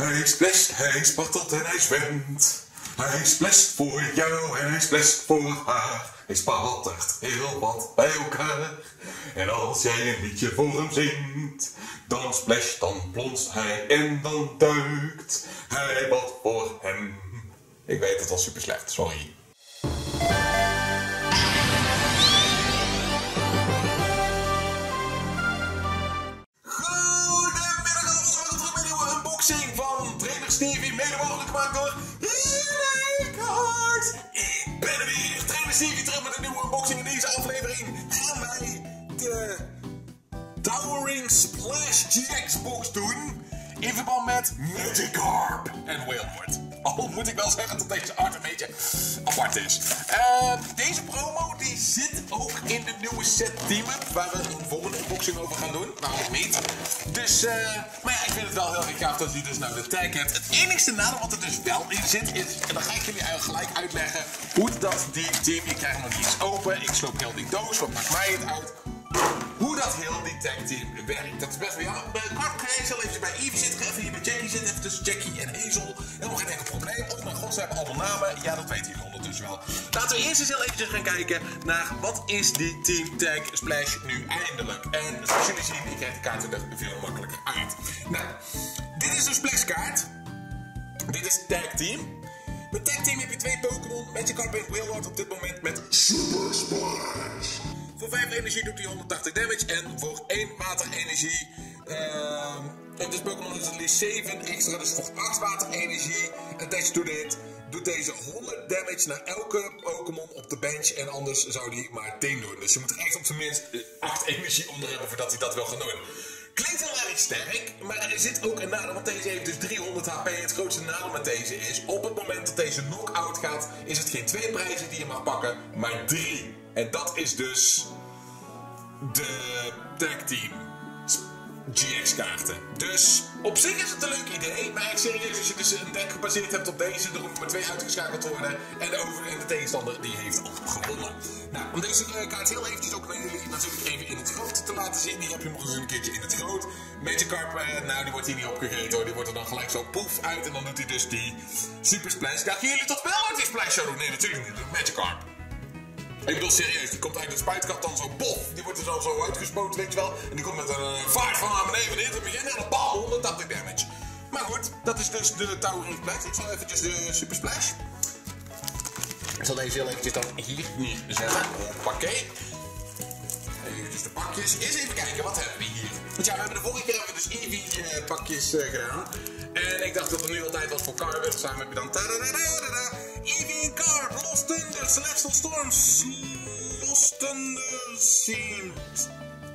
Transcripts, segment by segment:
Hij splasht, hij spartelt en hij zwemt. Hij splasht voor jou en hij splasht voor haar. Hij spattert heel wat bij elkaar. En als jij een liedje voor hem zingt, dan splasht, dan plonst hij en dan duikt hij wat voor hem. Ik weet het was super slecht, sorry. Van trainer Stevie, mede mogelijk gemaakt door Rijkaard. Ik ben er weer, trainer Stevie, terug met een nieuwe unboxing. In deze aflevering gaan wij de Towering Splash GX box doen in verband met Magikarp en Wailord. Al moet ik wel zeggen dat deze art een beetje apart is. Deze promo die zit ook in de nieuwe set Demon, waar we een volgende unboxing over gaan doen. Nou, nog niet. Dus, maar ja, ik vind het wel heel erg gaaf dat hij dus nou de tag heeft. Het enigste nadeel wat er dus wel in zit is, en dan ga ik jullie eigenlijk gelijk uitleggen hoe dat die team, ik krijg hem nog niet eens open, ik sloop heel die doos, wat maakt mij het uit? Hoe dat heel die tag team werkt. Dat is best wel jammer. Kort ga ik zo even bij Evie zitten. Even hier bij Jackie zitten. Even tussen Jackie en Hazel. Helemaal geen enkel probleem. Oh mijn god, ze hebben allemaal namen. Ja, dat weten jullie ondertussen wel. Laten we eerst eens heel eventjes gaan kijken naar wat is die Team Tag Splash nu eindelijk. En zoals jullie zien, ik krijg de kaarten er veel makkelijker uit. Nou, dit is een Splash kaart. Dit is Tag Team. Met Tag Team heb je twee Pokémon. Magikarp en Wailord op dit moment met Super Splash. Voor 5 energie doet hij 180 damage en voor 1 water energie. Dus Pokémon is het liefst 7 extra, dus voor 8 water energie. En Attached to dit doet deze 100 damage naar elke Pokémon op de bench. En anders zou hij maar 10 doen. Dus je moet er echt op zijn minst 8 energie onder hebben voordat hij dat wil gaan doen. Klinkt heel erg sterk, maar er zit ook een nadeel, want deze heeft dus 300 HP. Het grootste nadeel met deze is, op het moment dat deze knock-out gaat, is het geen 2 prijzen die je mag pakken, maar 3. En dat is dus de Tag Team GX kaarten. Dus op zich is het een leuk idee, maar echt serieus, als je dus een deck gebaseerd hebt op deze, er hoeven maar 2 uitgeschakeld te worden en de tegenstander die heeft al gewonnen. Nou, om deze kaart heel eventjes ook met jullie natuurlijk even in het groot te laten zien. Hier heb je nog eens een keertje in het groot. Magikarp, nou die wordt hier niet opgegeten hoor, die wordt er dan gelijk zo poef uit en dan doet hij dus die Super Splash. Dachten jullie toch wel uit die Splash zou doen? Nee, natuurlijk niet, Magikarp. Ik bedoel serieus, die komt uit de spuitkat dan zo bof. Die wordt er zo uitgespoten, weet je wel. En die komt met een vaart van naar beneden in het begin en een bal 180 damage. Maar goed, dat is dus de Towering Splash. Ik zal eventjes de Super Splash. Ik zal deze heel eventjes dan hier neerzetten. Hoppakee. Even de pakjes. Eerst even kijken, wat hebben we hier? Want ja, we hebben de vorige keer dus Eevee pakjes gedaan. En ik dacht dat er nu altijd was voor Carver. Samen heb je dan Eevee en Carp, Lost Thunder, Celestial Storms, Lost Thunder Seams.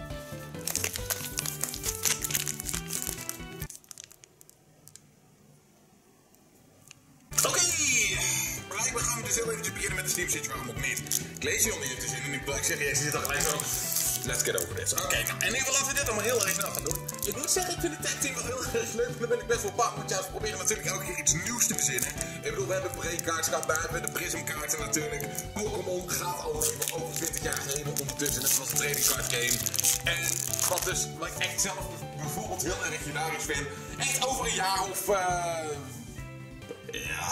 Oké, blijkbaar gaan we dus heel eventjes beginnen met de Sleep Siege, waarom ook niet. Ik lees hier onder je te zien en ik zeg, jij zit al gelijk zo. Let's get over this. Oké, nou, in ieder geval laten we dit allemaal heel erg snel gaan doen. Ik moet zeggen, ik vind de tag team wel heel erg leuk. Daar ben ik best wel bang, want ja, ze proberen natuurlijk elke keer iets nieuws te verzinnen. Ik bedoel, we hebben breakkaarts gehad, daar hebben we de prismkaarten natuurlijk. Pokémon gaat al over 20 jaar geleden ondertussen. Dat was een trading card game. En wat ik echt zelf bijvoorbeeld heel erg hilarisch vind. Echt over een jaar of... ja...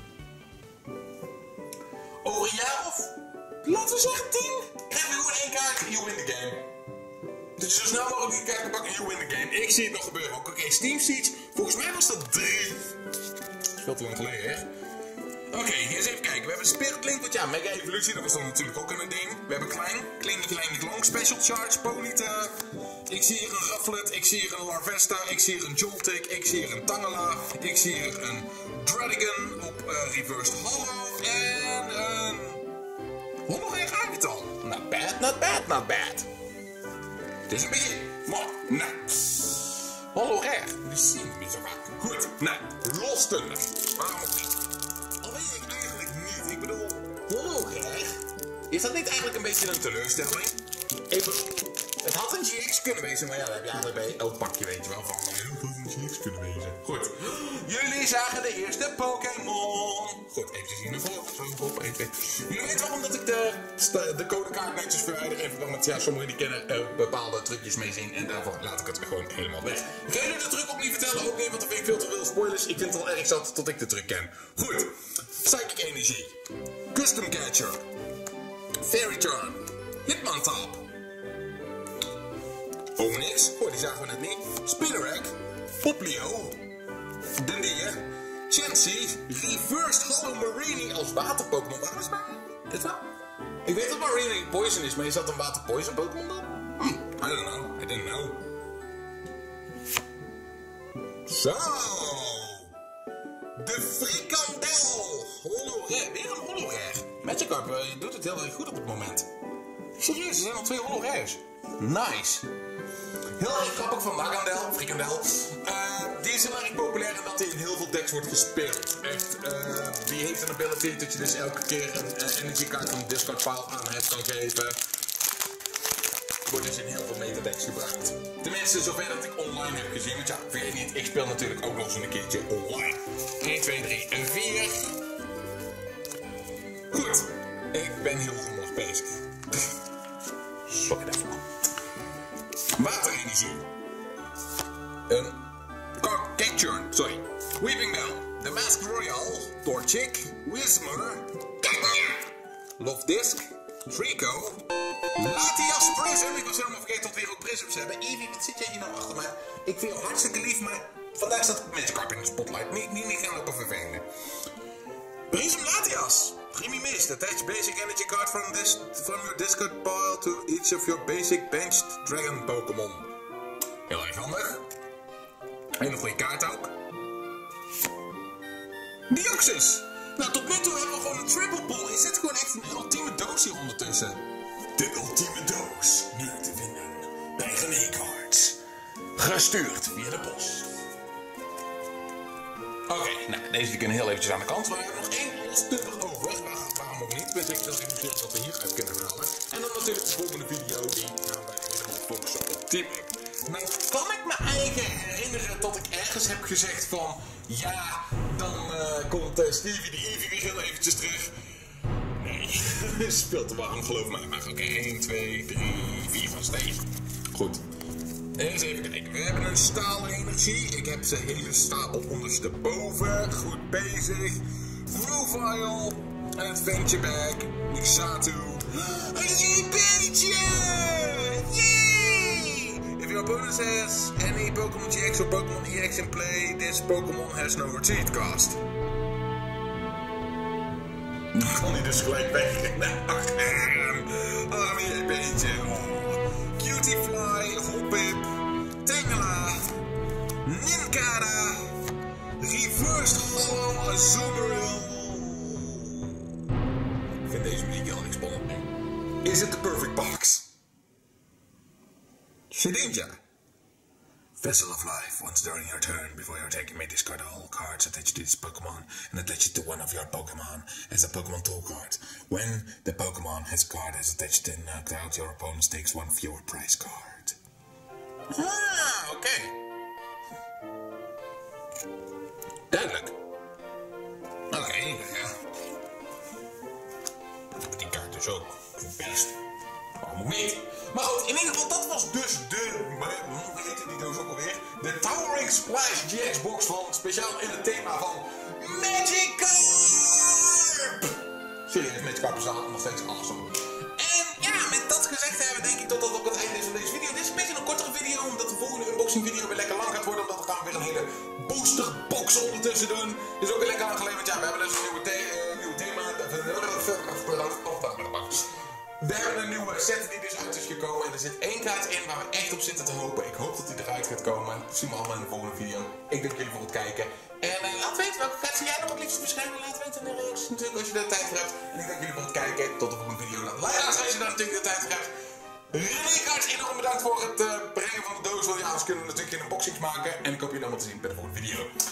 Over een jaar of... Laten we zeggen 10. Krijgen we gewoon 1 kaart, you win the game. Dus zo snel mogelijk die kaart kan pakken, you win the game. Ik zie het nog gebeuren ook. Oké, Steam Siege. Volgens mij was dat 3. Dat is veel te lang geleden, hè? Oké, hier eens even kijken. We hebben Spirit Link, want ja, Mega Evolutie, dat was dan natuurlijk ook een ding. We hebben Klein, Special Charge, Ponyta. Ik zie hier een Rufflet, ik zie hier een Larvesta, ik zie hier een Joltik, ik zie hier een Tangela, ik zie hier een Dradigan op Reversed Hollow en een... Holograaf eigenlijk het al. Not bad, not bad, not bad. Het is een begin. Maar, nou. Holograaf. Die zie ik niet zo vaak. Goed, nou. Lost Thunder. Waarom ook niet? Al weet ik eigenlijk niet. Ik bedoel, holograaf. Is dat niet eigenlijk een beetje een teleurstelling? Ik bedoel, het had een GX kunnen wezen, maar ja, daar heb je eigenlijk bij elk pakje, weet je wel, van heel veel een GX kunnen wezen. Goed. Jullie zagen de eerste Pokémon. Goed, even zien ervoor. Zo op. 1, 2. Jullie weten waarom dat ik de codekaart netjes verwijder. Even want ja, sommigen die kennen bepaalde trucjes mee zien. En daarvoor laat ik het gewoon helemaal weg. Ik ga jullie de truc ook niet vertellen. Ook niet, want dan vind ik veel te veel spoilers. Ik vind het al erg zat tot ik de truc ken. Goed. Psychic Energie. Custom Catcher. Fairy Turn. Hitman Top. Onyx. Oh, die zagen we net niet. Spinarak. Poplio. Dendea. Chansey. Reversed Hollow Marini als water-Pokémon. Waarom is dit wel? Ik weet dat Marini poison is, maar is dat een water-poison Pokémon dan? I don't know. I didn't know. Zo. De Frikandel. Holorare. Weer een Holorare. Magikarp, je doet het heel erg goed op het moment. Serieus, er zijn al 2 Holorares. Nice. Heel erg grappig van Frikandel. Die is heel erg populair en dat hij in heel veel decks wordt gespeeld. Echt, die heeft een ability dat je dus elke keer een energy card van de discard pile aan het kan geven. Wordt dus in heel veel metadecks gebruikt. Tenminste, zover dat ik online heb gezien. Want ja, vergeet niet, ik speel natuurlijk ook nog eens een keertje online. 1, 2, 3 en 4. Goed, ik ben heel rommelig bezig. Sorry daarvoor. Waterenergie. Een Cacturn, sorry. Weeping Bell. The Masked Royale. Torchic. Whismer. Love Disc. Trico. Latias Prism. Ik was helemaal vergeten dat we weer ook Prisms hebben. Evie, wat zit jij hier nou achter mij? Ik vind je hartstikke lief, maar vandaag staat Magikarp in de spotlight. Niet gaan lopen vervelende. Prism Latias. Primi Mist. Attach basic energy card from your discard pile to each of your basic benched dragon Pokémon. Heel erg handig. Hele goede kaart ook. Deoxys. Nou, tot nu toe hebben we gewoon een triple pull. Is dit gewoon echt een ultieme doos hier ondertussen? De ultieme doos. Nu te vinden bij René Cards. Gestuurd via de post. Oké, nou, deze kunnen heel eventjes aan de kant. We hebben nog 1 stunter over. Waarom ook niet? Ik ben zeker dat ik misschien wat we hieruit kunnen halen. En dan natuurlijk de volgende video. Die gaan wij helemaal focussen op Team Up. Nou, kan ik me eigen herinneren dat ik ergens heb gezegd van... Ja, dan komt Stevie de Eevee weer heel eventjes terug. Nee, speelt te warm, geloof mij. Maar oké, 1, 2, 3, 4 van Steve. Goed. Eens even kijken. We hebben een staalenergie. Ik heb zijn hele stapel ondersteboven. Goed bezig. Profile. Adventure Bag. Nixatu. Een JP'tje! Yay! If your opponent has any Pokémon GX or Pokémon EX in play, this Pokémon has no retreat cost. Dan kan hij dus gelijk weg. Arme JP'tje. Cutiefly. Hoppip. Tangela. Ninkara. Reversed Hollow Azumarill. Ik vind deze muziek heel erg spannend nu. Is it the perfect box? Shedinja. Vessel of Life. Once during your turn, before your attack, you may discard all cards attached to this Pokemon and attach it to one of your Pokemon as a Pokemon tool card. When the Pokemon has card as attached and knocked out, your opponent takes 1 fewer prize card. Ah, oké. Duidelijk. Oké, ja. Die kaart dus ook. Best. Waarom niet? Maar goed, in ieder geval, dat was dus hoe heette die doos ook alweer? De Towering Splash GX box van, speciaal in het thema van Magikarp! Serieus, Magikarp is nog steeds awesome. En ja, met dat gezegd hebben, denk ik dat dat ook het einde is van deze video. Dit is een beetje een kortere video, omdat de volgende unboxing video weer lekker lang gaat worden. Omdat we gaan weer een hele booster box ondertussen doen. Dus ook weer lekker lang geleden, want ja, we hebben dus een nieuw thema. We hebben een nieuwe set die dus uit is gekomen en er zit 1 kaart in waar we echt op zitten te hopen. Ik hoop dat die eruit gaat komen. Dat zien we allemaal in de volgende video. Ik dank jullie voor het kijken. En laat weten welke kaart zie jij nog het liefst beschrijven. Laat weten in de reacties natuurlijk als je er tijd voor hebt. En ik dank jullie voor het kijken. Tot de volgende video. Laat like als je daar natuurlijk de tijd voor hebt. René Cards, enorm bedankt voor het brengen van de doos. Want ja, anders kunnen we natuurlijk geen unboxings maken. En ik hoop jullie allemaal te zien bij de volgende video.